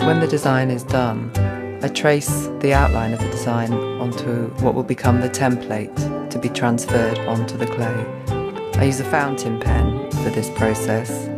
When the design is done, I trace the outline of the design onto what will become the template to be transferred onto the clay. I use a fountain pen for this process.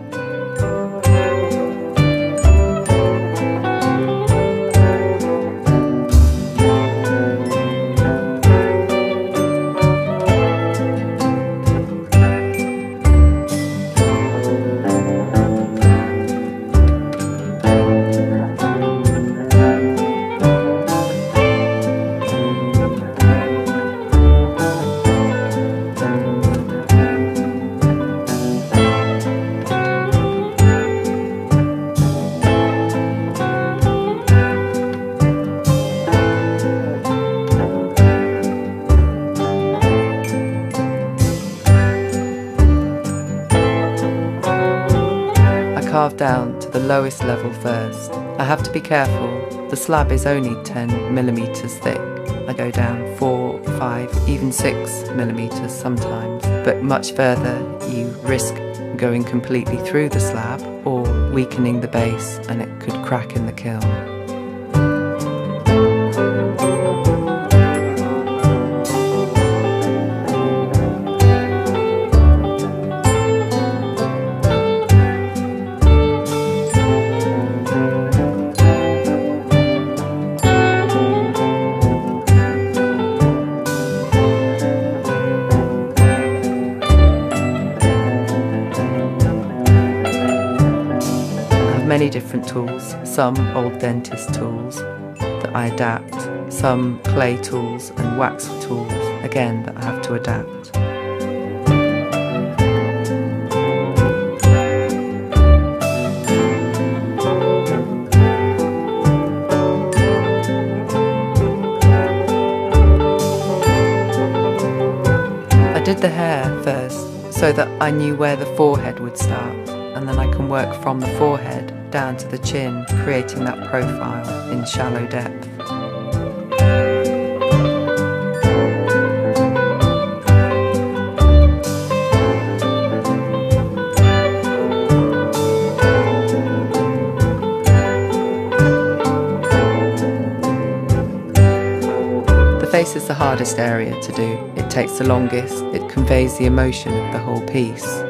Carve down to the lowest level first. I have to be careful, the slab is only 10mm thick. I go down 4, 5, even 6mm sometimes, but much further you risk going completely through the slab or weakening the base and it could crack in the kiln. Many different tools, some old dentist tools that I adapt, some clay tools and wax tools, again that I have to adapt. I did the hair first so that I knew where the forehead would start, and then I can work from the forehead down to the chin, creating that profile in shallow depth. The face is the hardest area to do. It takes the longest, it conveys the emotion of the whole piece.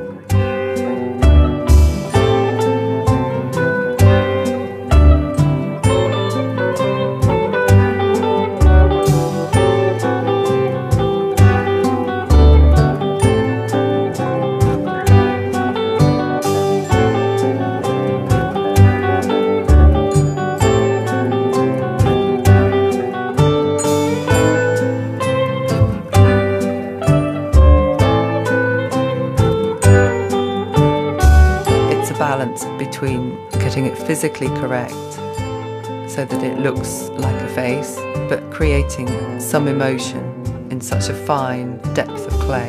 Balance between getting it physically correct so that it looks like a face, but creating some emotion in such a fine depth of clay.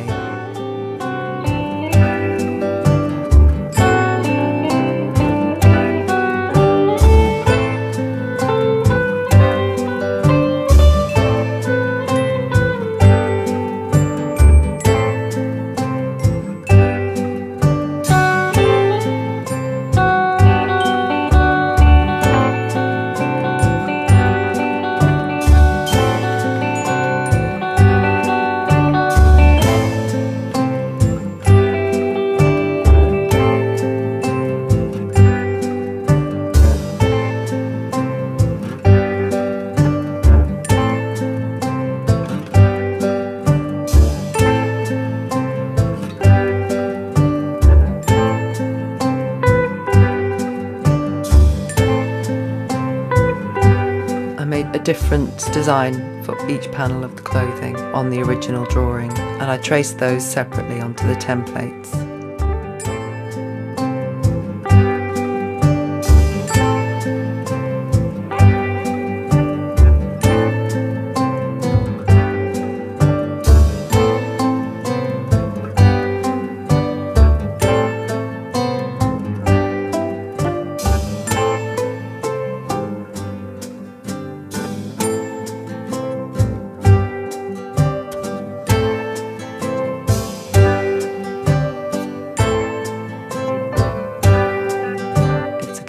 A different design for each panel of the clothing on the original drawing, and I traced those separately onto the templates.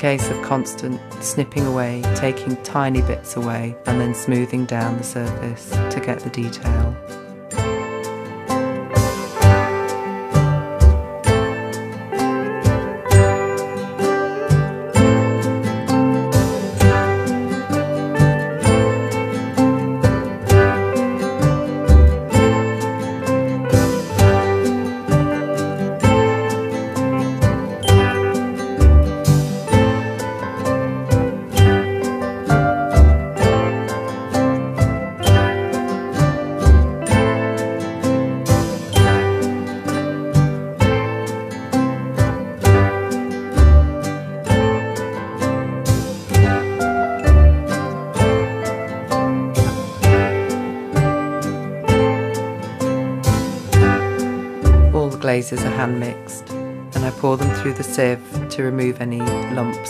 case of constant snipping away, taking tiny bits away, and then smoothing down the surface to get the detail. Glazes are hand mixed, and I pour them through the sieve to remove any lumps.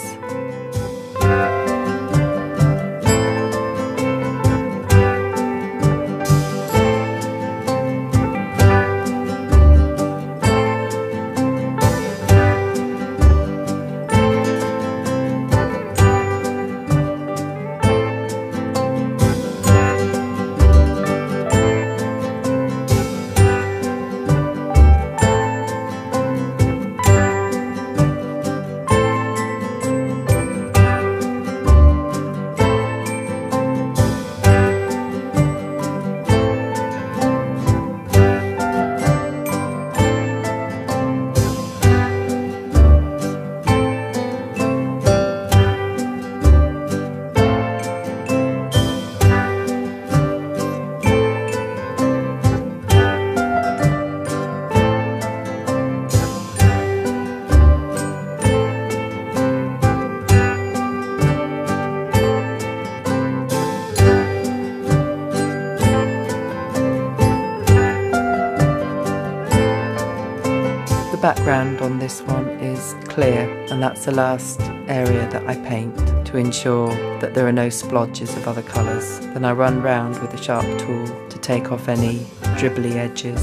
The background on this one is clear, and that's the last area that I paint to ensure that there are no splodges of other colours. Then I run round with a sharp tool to take off any dribbly edges.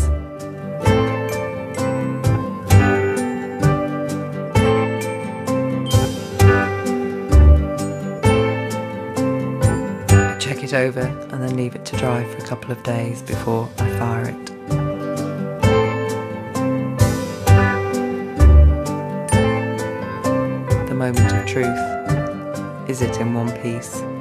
Check it over and then leave it to dry for a couple of days before I fire it. The moment of truth. Is it in one piece?